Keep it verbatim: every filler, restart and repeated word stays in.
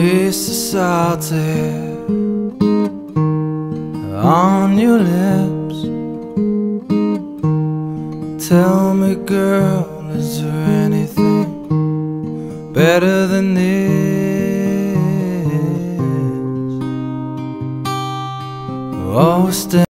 taste the salty on your lips. Tell me, girl, is there anything better than this? Oh,